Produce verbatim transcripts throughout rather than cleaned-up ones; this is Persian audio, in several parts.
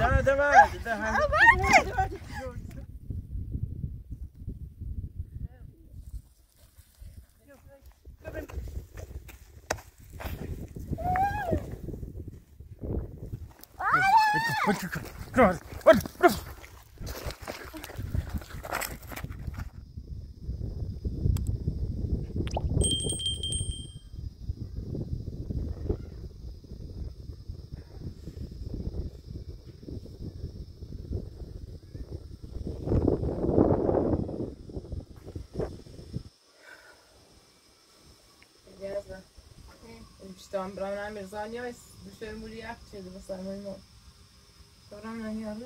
ده ده بعد ده بعد Come on. Tam brana mirzania jest duszę mu jak czy do samego. To brana nie ale.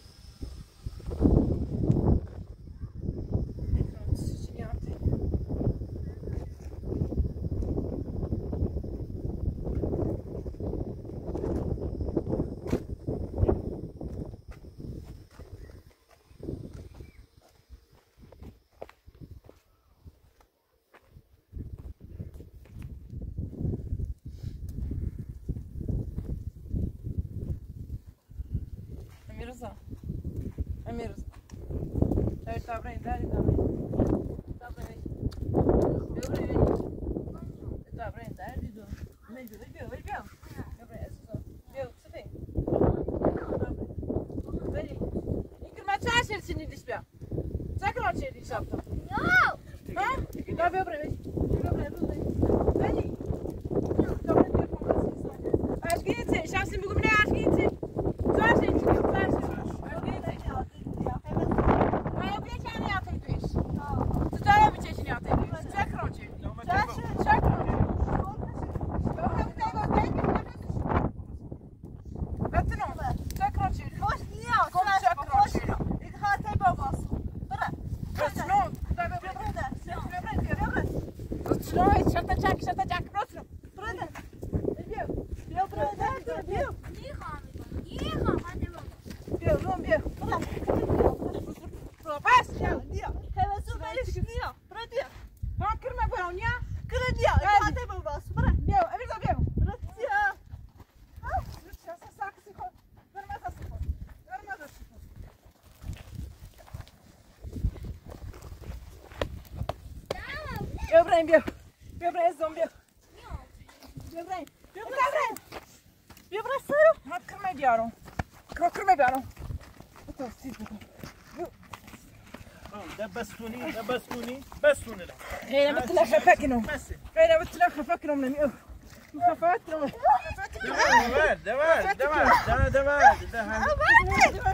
Mirza. Mirza. Şöyle tabrayın, dali tabrayın. Tabrayın. Tabrayın. Tabrayın, dali dur. Ne diyor? Diyor, diyor. Tabrayın, eso. Diyor, sıfır. Dali. İnkirma çarşı seni dispya. Sakın o çeri şapta. No. Ha? Tabii tabrayın. Tabrayın, dur. Dali. Tabrayın, diyor. Aç gitsin. Şahsın bugün ne aç gitsin? Çarşı çıkıyor, çarşı. Bia Brian, Bia. Bia Brian, zombie. Bia Brian. Bia Brian. Bia Brian, sério? Não quero mais diário. Não quero mais diário. Eu tô assistindo. ده بسوني ده بسوني بسوني لا هي انا بتلا خفاكنهم هي انا بتلا خفاكنهم لم خفاكنهم ده ده ده ده ده ده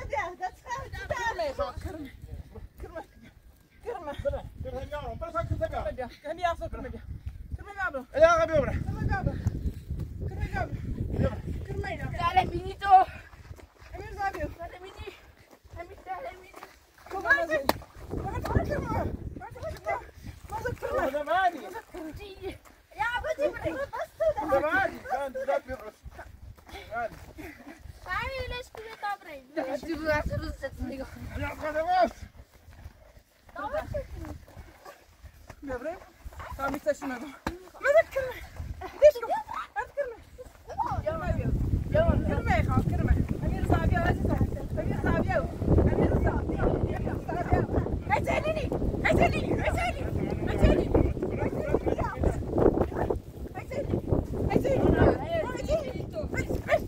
Kırma. Kırma. Kırma. Kırma. Fai le scuole da prendere. Ti vuoi essere lo stesso amico? Ja, ga er was. Dove sei tu? Добре. Там мисля, ще ме го. Ме да кърме. Виж го. Ад кърме. Яма бил. Яма кърме, ха, кърме. Амир Забия, ази са. Амир Забия. Амир Забия. Амир Забия. Ей целини. Ей целини. Ей целини. Ей целини. Ей целини. Ей целини. Ей целини.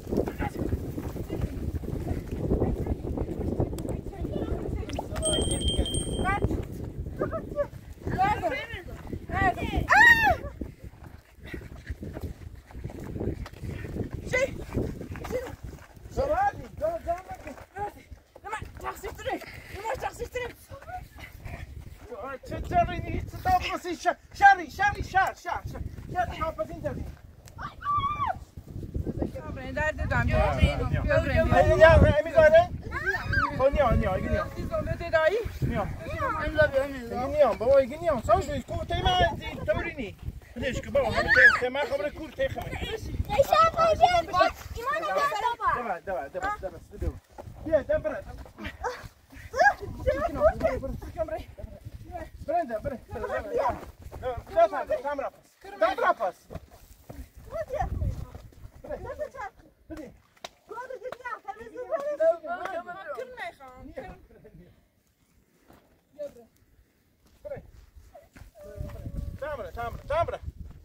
شاري شاري شار شار شار شار شار فين تبي درد دارم بیا بریم یا امی داره خب نیام نیام اگه نیام زنده دایی نیام امضا بیا امضا اگه نیام بابا اگه نیام ساوش بیش کوته ما تورینی بدیش که بابا هم ته ما خبر کوته خمه Deixa eu ver. Imana baba. دبا دبا دبا دبا دبا بیا دبا برنده برنده لا لا كاميرا كاميرا باس كاميرا كاميرا كاميرا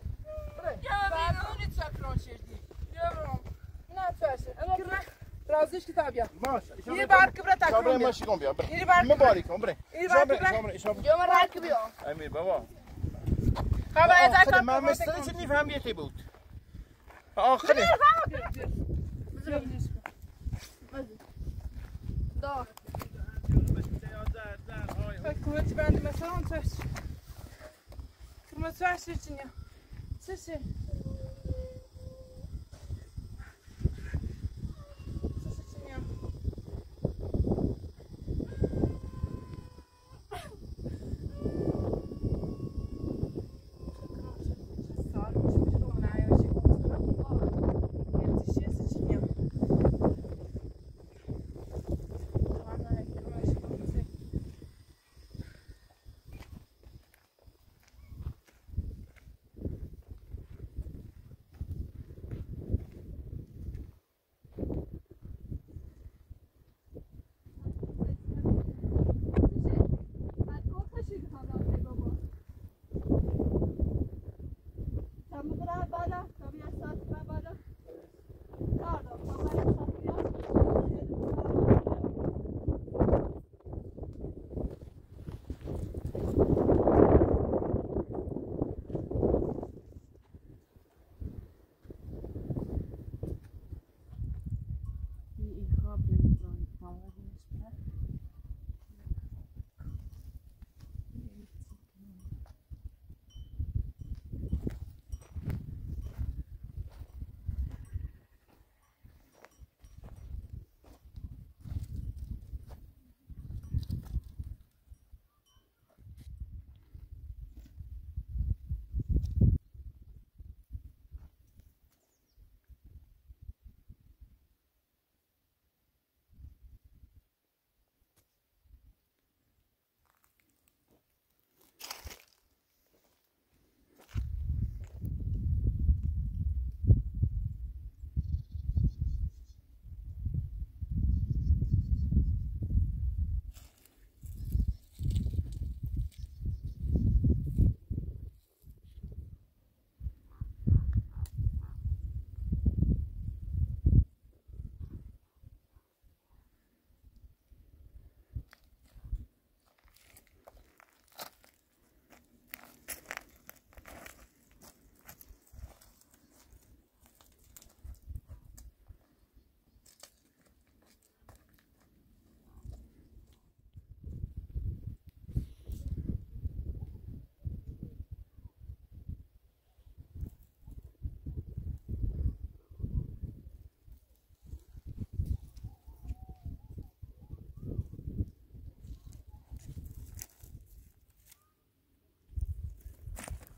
رازش کتاب یا ماشي یه بار کبره شابره تکرم ماشي قوم بیا یه بار مبارک عمره یه بار شابره کبره شابره شابره جو مرا کبیا امیر بابا خب از آخر من مثل چی نفهم یه بود آخره دار کوچ بند مثلا اون توش کمت توش چی نیا چی چی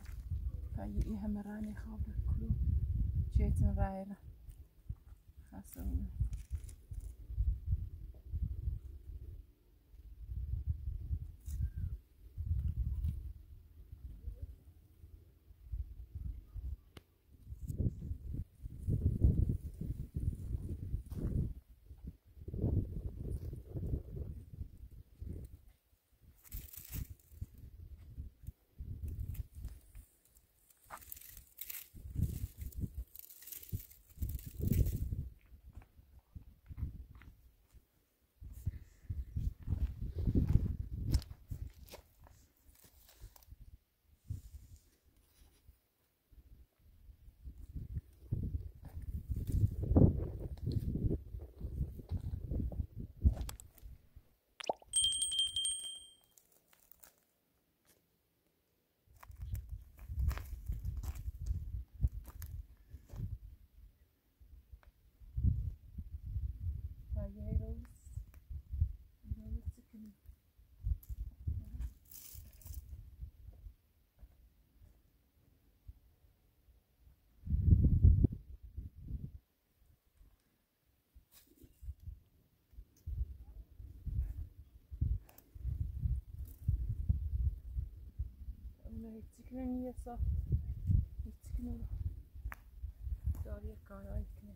فایی هم رانی خواب کلو جیتن رایله خاص هيتسكنني يا صاح هيتسكنوا داري كانوا يكنوا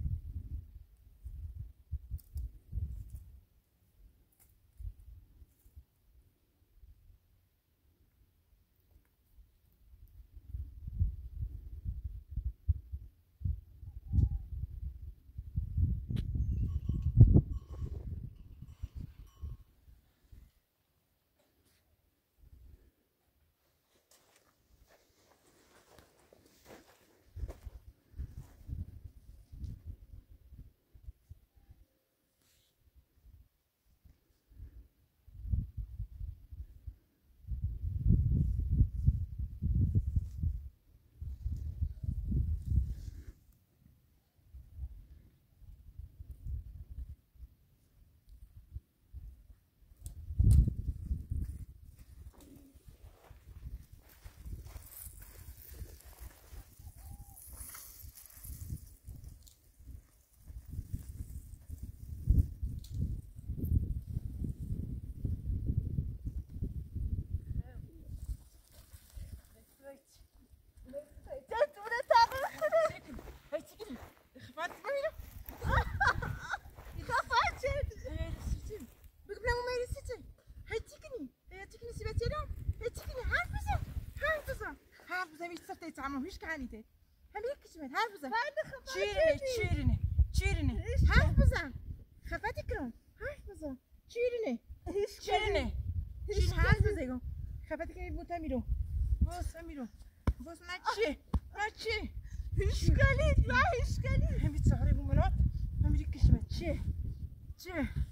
هیچ کانیته همین کشمت حرف بزن چیرینه چیرینه چیرینه حرف بزن خفتی کن حرف بزن چیرینه چیرینه هیچ حرف بزن خفتی کنی بوتا میرو باز میرو باز نچی نچی هیچ کانیت لا هیچ کانیت همین سهره بومنات همین کشمت چی چی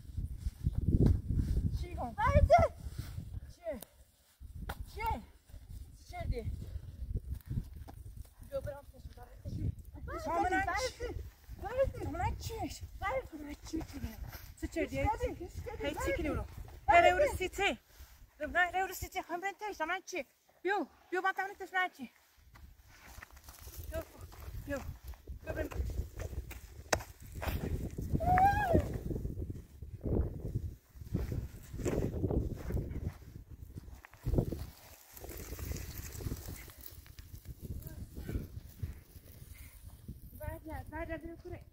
چی کن بایده چی چی چی دی Samen aan cheers. Samen aan cheers. Zit je Hey, chicken euro. Hey, euro zitten. Hey, euro zitten. Gaan we thuis, samen aan cheers. Yo, yo, wat dan niet te snaatje. Yo, yo. Yo, ben. Vai dar dentro por aí.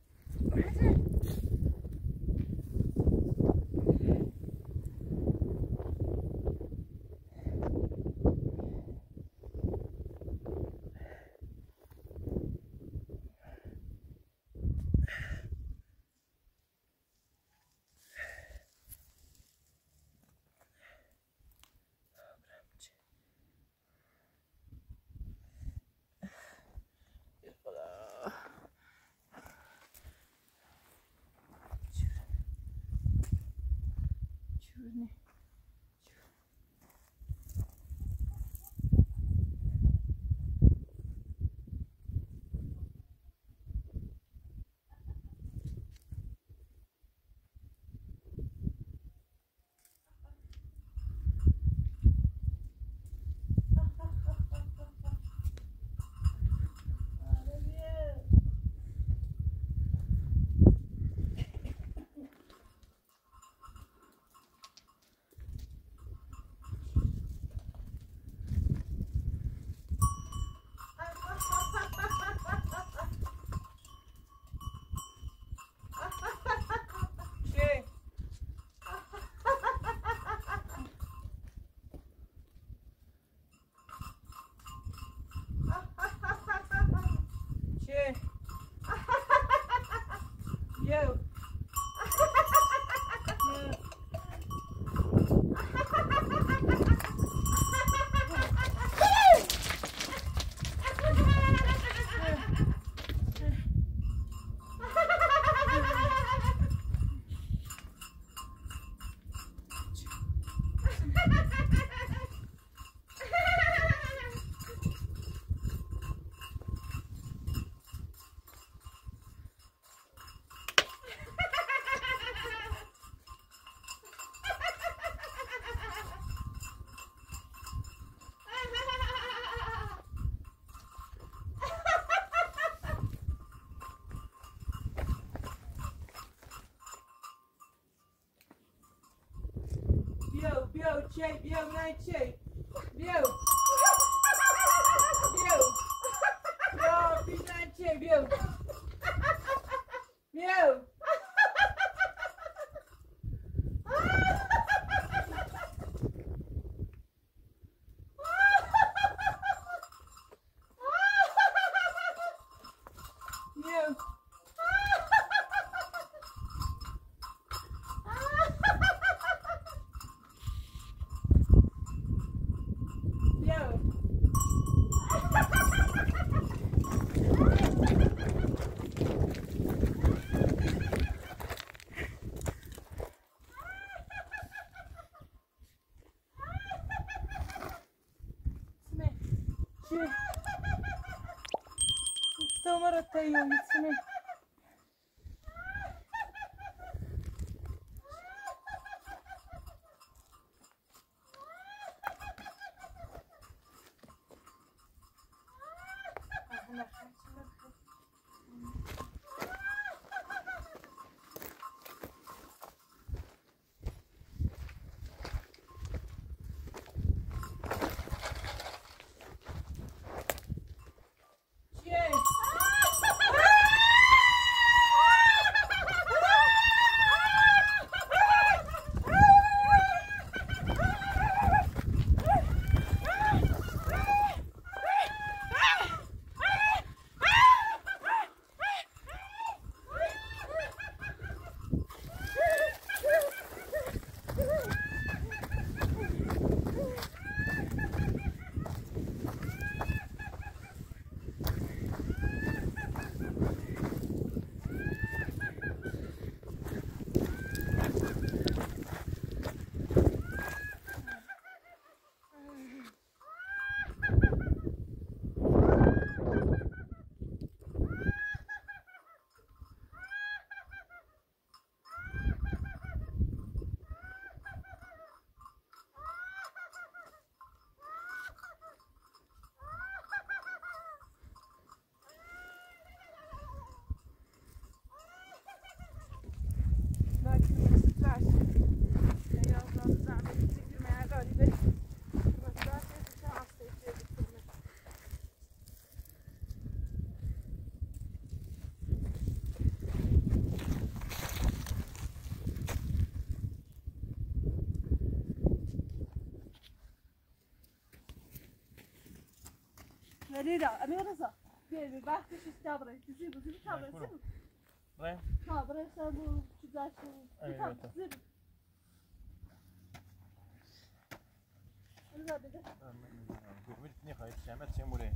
بيو تشي بيو ناي تشي بيو بيو بيو بيو ناي تشي بيو بيو استمرت يوم اسمه Marina, أمير رضا، بيبي باخذ شو استابرة، تزيبه زيبه استابرة زيبه. وين؟ استابرة سامو شو أيوة. زيبه. أنا بدي. قلت ني خايف شامات سيمولي.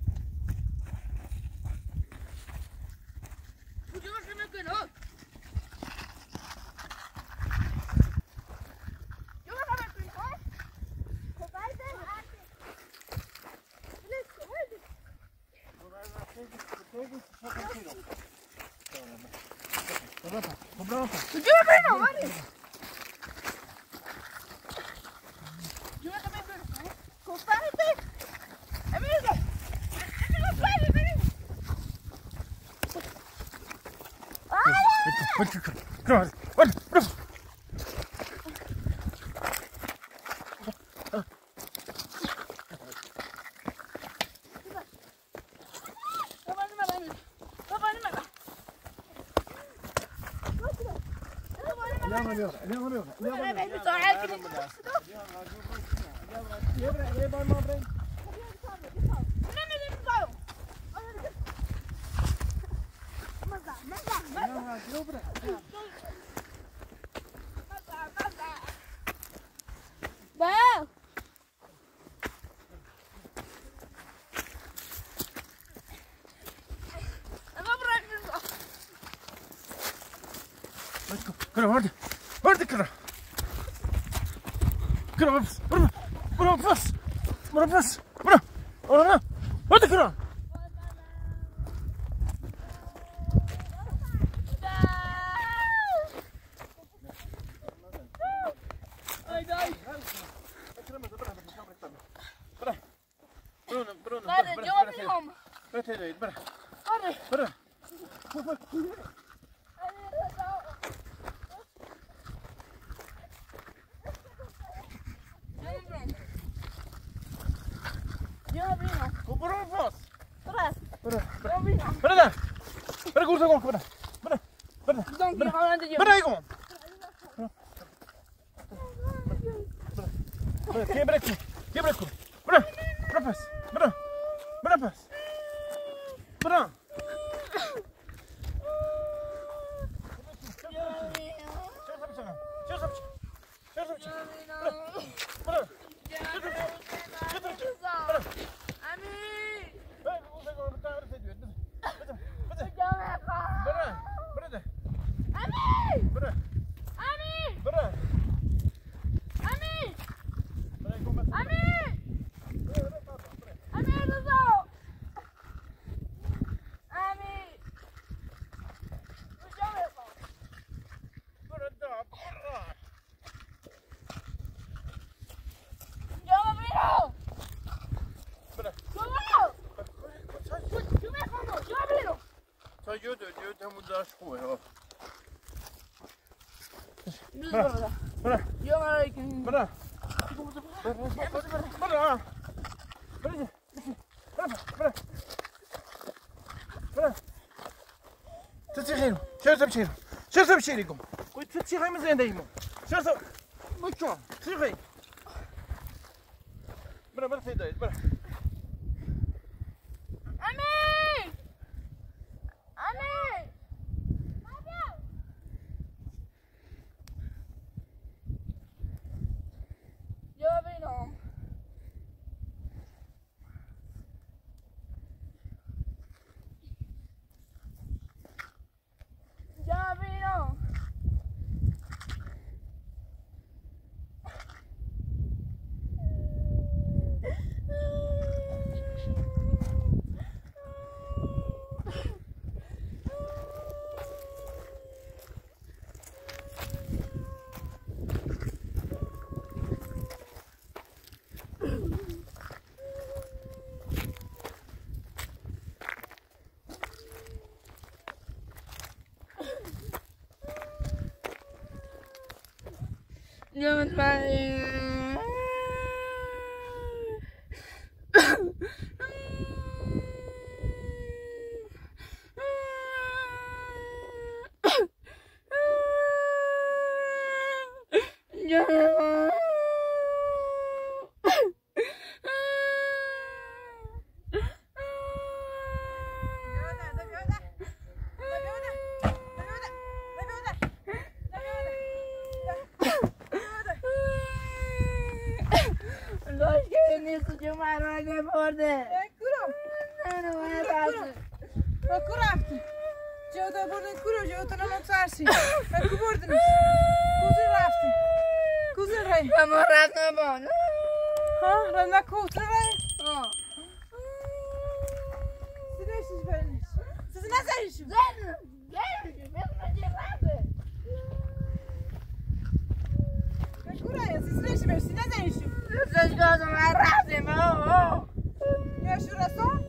وجوه شو ممكن هو؟ Come on, كره ورد ورد كره كره بس برا برا بس برا بس برا برا ورد كره برا گورزه گم برا برا برا Dank je, gewoon de برا گم برا کی برا کی کی برا کو برا برا پس برا برا پس برا Yo da yo da mudar school ha. Bra. Bra. Ja, maar ik... Bra. Bra. Bra. Bra. Bra. تتخيلوا شو تبشير شو تبشير لكم قلت تتخيل مزيان دايما شو تب مشون تتخيل برا برا في دايت برا Ja, met mij. Ja. نیست جو مرا نبرده کورو نه نه رفتی با کو رفتی جو دا بردن کورو جو تو نمون ترسی با کو بردنش کجا رفتی کجا رای اما رفت نبان ها رای نکوت رای ها سیدشش برنش سیز نزنیشو زن زن بسم چه رفته با کو رای سیدشش برنش نزنیشو سیدشش گازم رفتیم میاشو رسان